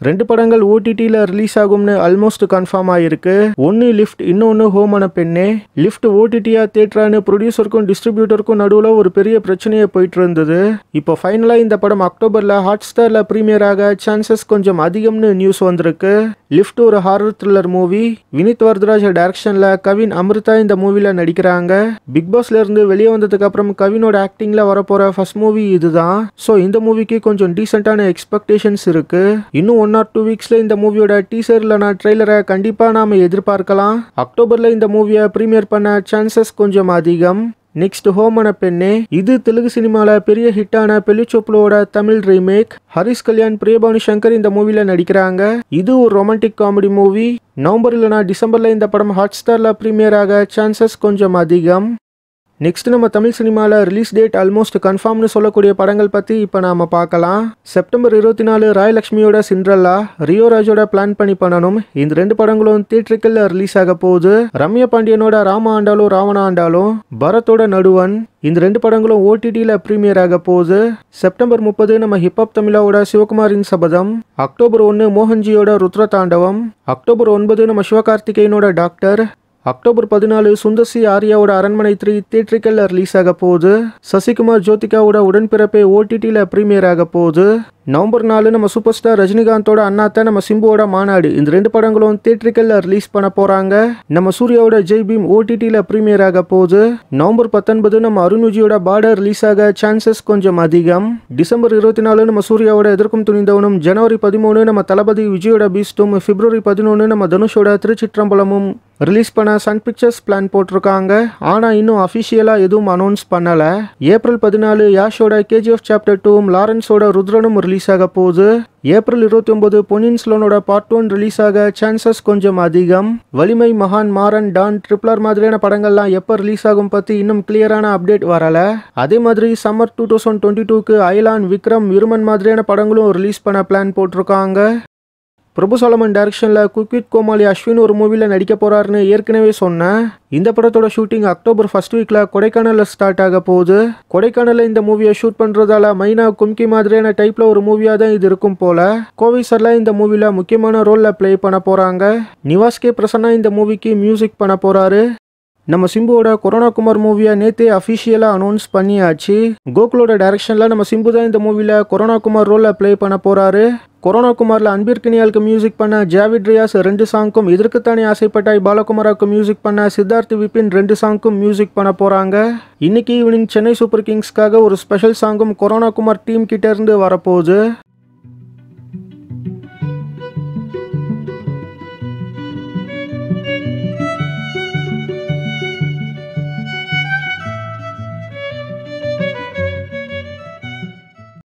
ரெண்டு படங்கள் ஓடிடில ரிலீஸ் ஆகும்னு ஆல்மோஸ்ட் கன்ஃபார்ம் ஆயிருக்கு. ஒன்னு லிஃப்ட், இன்னொன்னு ஹோமான பெண்ணே. லிஃப்ட் ஓடிடியா தியேட்டரானு ப்ரொடியூசருக்கும் டிஸ்ட்ரிபியூட்டருக்கும் நடுவுல ஒரு பெரிய பிரச்சனையே போயிட்டு இருந்தது. இப்போ ஃபைனலா இந்த படம் அக்டோபர்ல ஹாட்ஸ்டார்ல பிரீமியர் ஆக சான்சஸ் கொஞ்சம் அதிகம்னு நியூஸ் வந்திருக்கு. லிஃப்ட் ஒரு horror thriller movie. Vinith Varadaraj டைரக்ஷன்ல கவின் அமிர்தா இந்த மூவில நடிக்கிறாங்க. பிக் பாஸ்ல இருந்து வெளியே வந்ததுக்கு அப்புறம் கவினோட ஆக்டிங்ல வரப்போற ஃபர்ஸ்ட் மூவி இதுதான். சோ இந்த மூவிக்கு கொஞ்சம் டீசென்டான எக்ஸ்பெக்டேஷன்ஸ் இருக்கு. இன்னும் 1 or 2 வீக்ஸ்ல இந்த மூவியோட டீசர் இல்லனா ட்ரெய்லரை கண்டிப்பா நாம எதிர்பார்க்கலாம். அக்டோபர்ல இந்த மூவியை பிரீமியர் பண்ண சான்சஸ் கொஞ்சம் அதிகம். நெக்ஸ்ட் ஹோமான பெண்ணே. இது தெலுங்கு சினிமால பெரிய ஹிட்டான பெலிச்சோப்ளோட தமிழ் ரீமேக். ஹரிஷ் கல்யாண், பிரியபானி சங்கர் இந்த மூவில நடிக்கிறாங்க. இது ஒரு ரொமான்டிக் காமெடி மூவி. நவம்பர் இல்லனா டிசம்பர்ல இந்த படம் ஹாட்ஸ்டார்ல பிரீமியர் ஆக சான்சஸ் கொஞ்சம் அதிகம். நெக்ஸ்ட் நம்ம தமிழ் சினிமாவில் ரிலீஸ் டேட் ஆல்மோஸ்ட் கன்ஃபார்ம்னு சொல்லக்கூடிய படங்கள் பற்றி இப்போ நாம் பார்க்கலாம். செப்டம்பர் 24 ராயலட்சுமியோட சிண்ட்ரெல்லா, ரியோ ராஜோட பிளான் பண்ணி பண்ணணும். இந்த 2 படங்களும் தியேட்டரிக்கல்ல ரிலீஸ் ஆக போகுது. ரம்யா பாண்டியனோட ராம ஆண்டாலும் ராவண ஆண்டாலும், பரத்தோட நடுவன் இந்த 2 படங்களும் ஓடிடியில் பிரீமியர் ஆக போகுது. செப்டம்பர் 30 நம்ம ஹிப்ஹாப் தமிழாவோட சிவகுமாரின் சபதம். அக்டோபர் 1 மோகன்ஜியோட ருத்ர தாண்டவம். அக்டோபர் 9 நம்ம சிவகார்த்திகேயனோட டாக்டர். அக்டோபர் 14 சுந்தர்சி ஆர்யாவோட அரண்மனை 3 தியேட்டரிக்கல்ல ரிலீஸ் ஆக போகுது. சசிகுமார் ஜோதிகாவோட உடன்பிறப்பே ஓடிடியில் பிரீமியர் ஆக போகுது. நவம்பர் 4 நம்ம சூப்பர் ஸ்டார் ரஜினிகாந்தோட அண்ணாத்த நம்ம சிம்புவோட மாநாடு இந்த 2 படங்களும் தியேட்டரிக்கல்ல ரிலீஸ் பண்ண போறாங்க. நம்ம சூர்யாவோட ஜெய் பீம் ஓடிடியில் பிரீமியர் ஆக போகுது. நவம்பர் 19 நம்ம அருண்விஜியோட பார்டர் ரிலீஸ் ஆக சான்சஸ் கொஞ்சம் அதிகம். டிசம்பர் 24 நம்ம சூர்யாவோட எதிர்க்கும் துணிந்தவனும், ஜனவரி 13 நம்ம தளபதி விஜயோட பீஸ்டும், பிப்ரவரி 11 நம்ம தனுஷோட திருச்சிற்றம்பலமும் ரிலீஸ் பண்ண சன் பிக்சர்ஸ் பிளான் போட்டிருக்காங்க. ஆனா இன்னும் அபிஷியலா எதுவும் அனௌன்ஸ் பண்ணல. ஏப்ரல் 14 யாஷோட கேஜிஎஃப் சாப்டர் 2ம், லாரன்ஸோட ருத்ரனும் ரிலீஸ் ஆக போகுது. ஏப்ரல் 29 பொன்னியின் செல்வனோட பார்ட் 1 ரிலீஸ் ஆக சான்சஸ் கொஞ்சம் அதிகம். வலிமை, மகான், மாறன், டான், RRR மாதிரியான படங்கள்லாம் எப்போ ரிலீஸ் ஆகும் பத்தி இன்னும் கிளியரான அப்டேட் வரல. அதே மாதிரி சம்மர் 2022க்கு அயலான், விக்ரம், விருமன் மாதிரியான படங்களும் ரிலீஸ் பண்ண பிளான் போட்டிருக்காங்க. பிரபு சாலமன் டைரக்ஷன்ல குக்வித் கோமாளி அஸ்வின் ஒரு மூவில நடிக்க போறாருன்னு ஏற்கனவே சொன்னேன். இந்த படத்தோட ஷூட்டிங் அக்டோபர் ஃபர்ஸ்ட் வீக்ல கொடைக்கானல்ல ஸ்டார்ட் ஆக போகுது. கொடைக்கானல்ல இந்த மூவியை ஷூட் பண்றதால மைனா, கும்கி மாதிரியான டைப்ல ஒரு மூவியா தான் இது இருக்கும் போல. கோவை சர்லா இந்த மூவில முக்கியமான ரோல்ல பிளே பண்ண போறாங்க. நிவாஸ் கே பிரசன்னா இந்த மூவிக்கு மியூசிக் பண்ண போறாரு. நம்ம சிம்புவோட கொரோனா குமார் மூவியை நேத்தே அஃபிஷியலா அனௌன்ஸ் பண்ணியாச்சு. கோகுலோட டைரக்ஷன்ல நம்ம சிம்பு தான் இந்த மூவில கொரோனா குமார் ரோல்ல பிளே பண்ண போறாரு. கொரோனா குமார்ல அன்பிற்கினியாலுக்கு மியூசிக் பண்ண ஜாவிட் ரியாஸ் 2 சாங்க்கும், இதற்குத்தானே ஆசைப்பட்டாய் பாலகுமாராவுக்கு மியூசிக் பண்ண சித்தார்த் விபின் 2 சாங்க்கும் மியூசிக் பண்ண போறாங்க. இன்னைக்கு ஈவினிங் சென்னை சூப்பர் கிங்ஸ்க்காக ஒரு ஸ்பெஷல் சாங்கும் கொரோனா குமார் டீம் கிட்ட இருந்து வரப்போகுது.